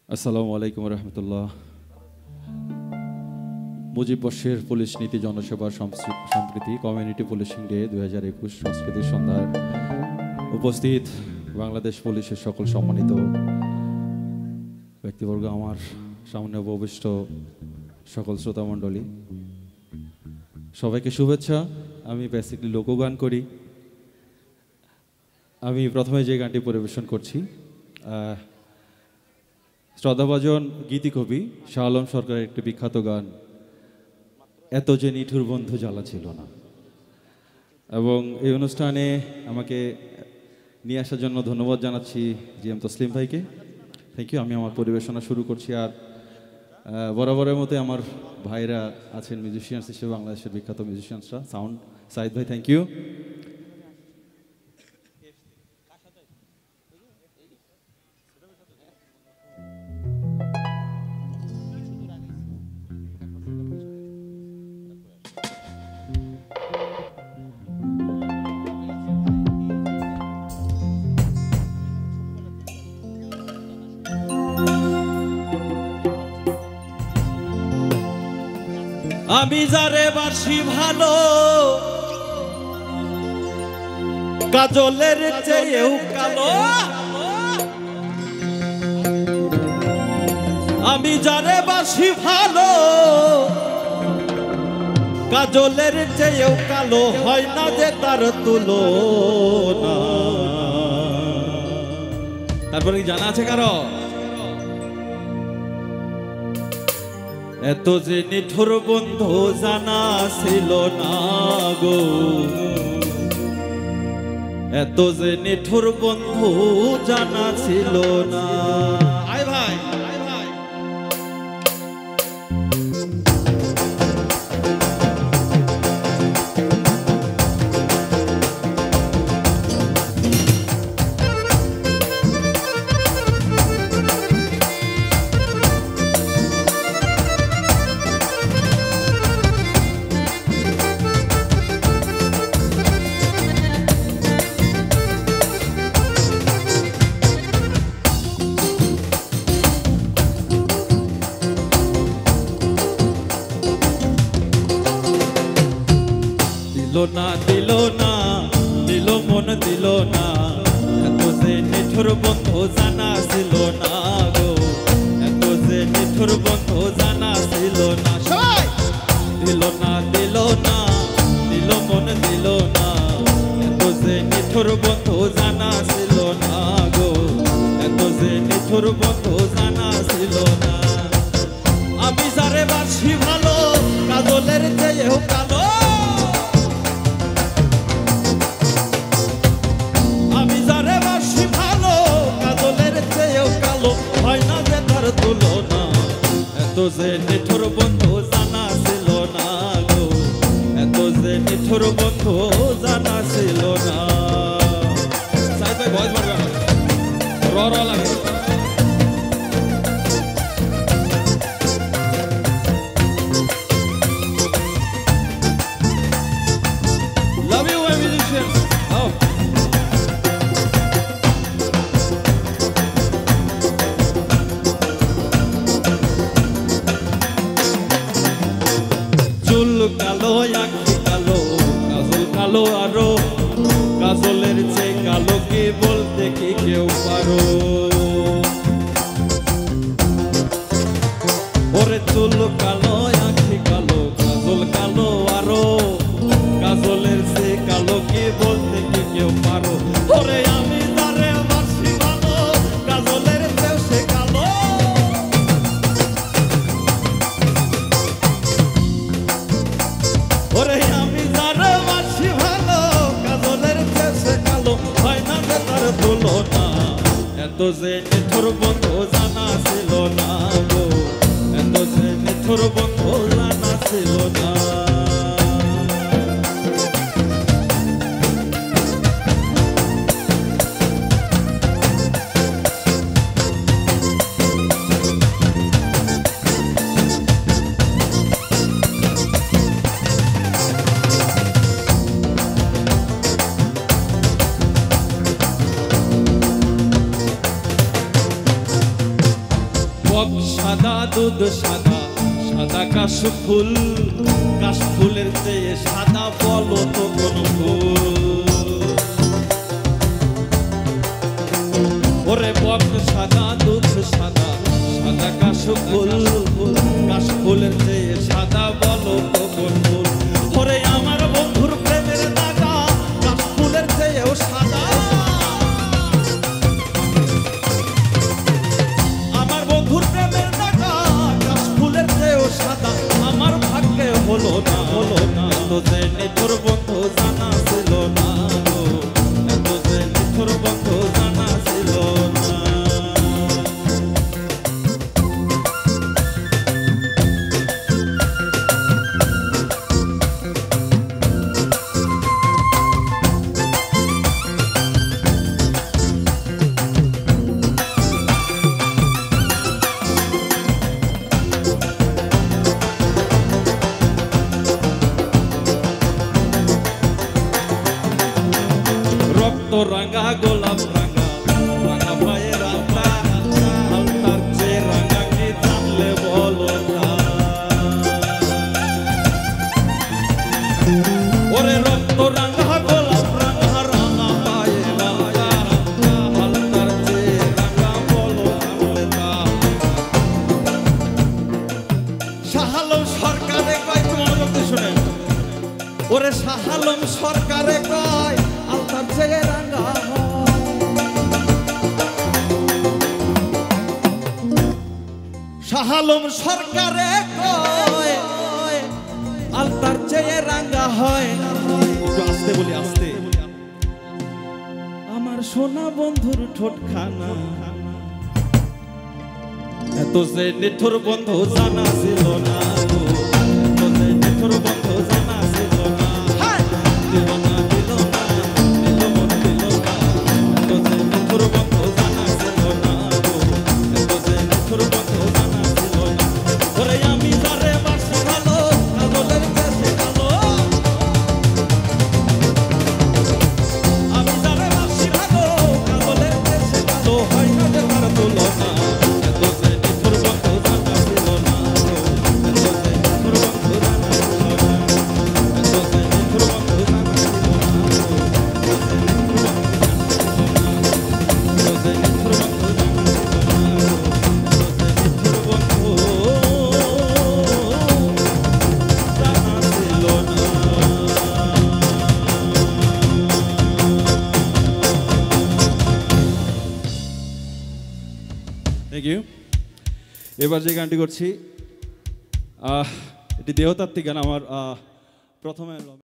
আসসালামু আলাইকুম রহমতুল্লাহ। মুজিববর্ষের পুলিশ নীতি জনসেবা সম্প্রীতি কমিউনিটি পুলিশিং ডে 2021 সংস্কৃতির সন্ধ্যার উপস্থিত বাংলাদেশ পুলিশের সকল সম্মানিত ব্যক্তিবর্গ, আমার সামনে উপবিষ্ট সকল শ্রোতামণ্ডলী, সবাইকে শুভেচ্ছা। আমি বেসিক্যালি লোকগান করি। আমি প্রথমে যে গানটি পরিবেশন করছি, শ্রদ্ধাভাজন গীতিকবি শাহ আলম সরকারের একটি বিখ্যাত গান, এত যে নিঠুর বন্ধু জ্বালা ছিল না। এবং এই অনুষ্ঠানে আমাকে নিয়ে আসার জন্য ধন্যবাদ জানাচ্ছি জিএম তসলিম ভাইকে। Thank you. আমি আমার পরিবেশনা শুরু করছি। আর বরাবরের মতো আমার ভাইরা আছেন মিউজিশিয়ানস হিসেবে, বাংলাদেশের বিখ্যাত মিউজিশিয়ানসরা। সাউন্ড সাইদ ভাই, থ্যাংক ইউ। আমি যারে বাসি ভালো, কাজলের চেয়েও কালো। আমি যারে বাসি ভালো, কাজলের চেয়েও কালো, হয় না যে তার তুলনা। তারপরে কি জানা আছে কারো? এত যে নিঠুর বন্ধু জানা ছিল না গো, এত যে নিঠুর বন্ধু জানা ছিল না। আয় ভাই, আয় ভাই। দিল না দিল মন দিল না, এত যে নিঠুর বন্ধু জানা ছিল না গো, এত যে নিঠুর বন্ধু জানা ছিল না। দিল না দিল না দিল মন দিল না, এত যে নিঠুর বন্ধু জানা ছিল না গো, এত যে নিঠুর বন্ধু জানা ছিল না। আমি যারে বাসি ভালো, কাজলের চেয়েও কালো। তুলনা এত যে নিঠুর বন্ধু জানা ছিল না গো, এত যে নিঠুর বন্ধু জানা ছিল না। সাইদ ভাই ভয়েস বাড়বে, র র লাগে। Love you my musicians. কালো আঁখি কালো, কাজল কালো আরো, কাজলের চেয়ে কালো কি বলতে কি কেউ পারো? ওরে চুল কালো আঁখি কালো, কাজল কালো আরো, কাজলের চেয়ে কালো কি বলতে কি কেউ পারো? ওরে আমি যারে বাসি ভালো, কাজলের চেয়েও সে কালো। ওরে আমি যারে বাসি ভালো, কাজলের চেয়ে কালো, হয় না যে তার তুলনা। এত যে নিঠুর বন্ধু জানা ছিল না গো, এত যে নিঠুর বন্ধু জানা ছিল না। বক সাদা দুধ সাদা, সাদা কাশফুল, কাশফুলের চেয়ে সাদা বলো তো কোন ফুল? ওরে বক সাদা দুধ সাদা, সাদা কাশফুল, কাশফুলের চেয়ে সাদা বলো তো কোন ফুল? ওরে আমার বন্ধুর প্রেমের দাগা কাশফুলের চেয়েও সাদা, আমার বন্ধুর প্রেমের দাগা কাশফুলের চেয়েও সাদা। আমার ভাগ্যে হলো না, হলো না, এত যে নিঠুর বন্ধু জানা ছিল না গো, এত যে নিঠুর বন্ধু জানা ছিল না। রক্ত রাঙা গোলাপ রাঙা, রাঙা পায়ের আলতা, আলতার চেয়ে রাঙা কি জানলে বলো না? ওরে রক্ত রাঙা গোলাপ রাঙা, রাঙা পায়ের আলতা, আলতার চেয়ে রাঙা বলো জানলে না? শাহ আলম সরকারে কয়, তোমার বলতে শুনেন, ওরে শাহ আলম সরকারে কয় আলতার চেয়ে রাঙা হয়। শাহ আলম সরকারে কয় আলতার চেয়ে রাঙা হয়। একটু আস্তে বলি, আস্তে। আমার সোনা বন্ধুর ঠোঁটখানা এত যে নিঠুর বন্ধু জানা ছিল না গো, এত যে নিঠুর বন্ধু জানা ছিল না। দিল না, দিল না, দিল মন দিল না, এত যে নিঠুর বন্ধু জানা ছিল না গো, এত যে নিঠুর বন্ধু জানা ছিল না। ওরে আমি যারে বাসি ভালো, কাজলের কাছে কালো, আমি যারে বাসি ভালো, কাজলের কাছে কালো, হয় না যে তার তুলনা। এত যে নিঠুর বন্ধু জানা ছিল না গো, এত যে নিঠুর বন্ধু জানা ছিল না, এত যে নিঠুর বন্ধু জানা ছিল না গো, এত যে নিঠুর বন্ধু জানা ছিল না, এত যে নিঠুর বন্ধু জানা ছিল না গো, এত যে নিঠুর বন্ধু জানা ছিল না। Thank you. এবার যে গানটি করছি এটি দেহতাত্ত্বিক গান। আমার প্রথমে